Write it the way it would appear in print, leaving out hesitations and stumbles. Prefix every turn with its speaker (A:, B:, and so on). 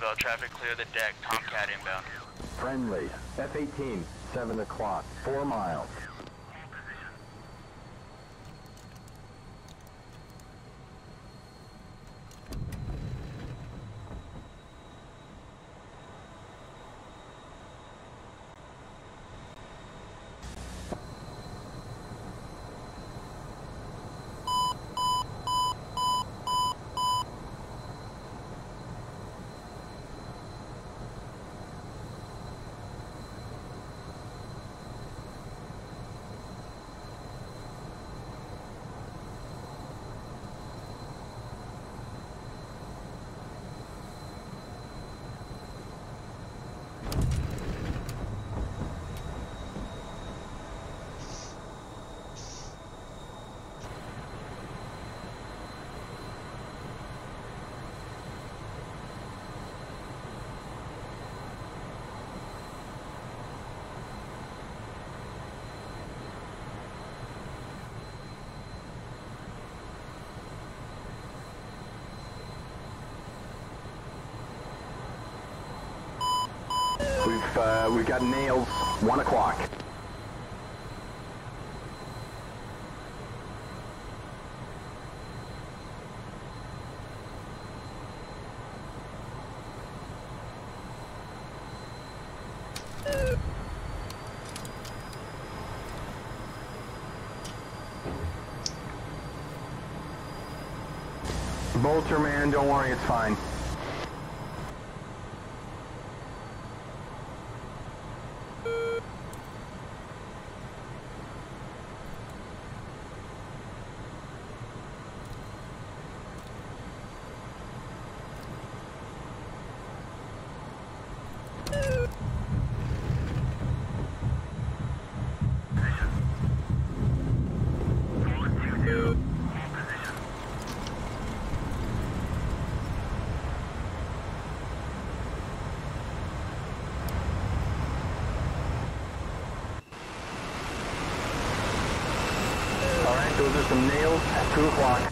A: Civil, traffic clear the deck, Tomcat inbound.
B: Friendly. F-18, 7 o'clock, 4 miles. We've got nails, 1 o'clock. Bolter, man, don't worry, it's fine. Those are some nails at 2 o'clock.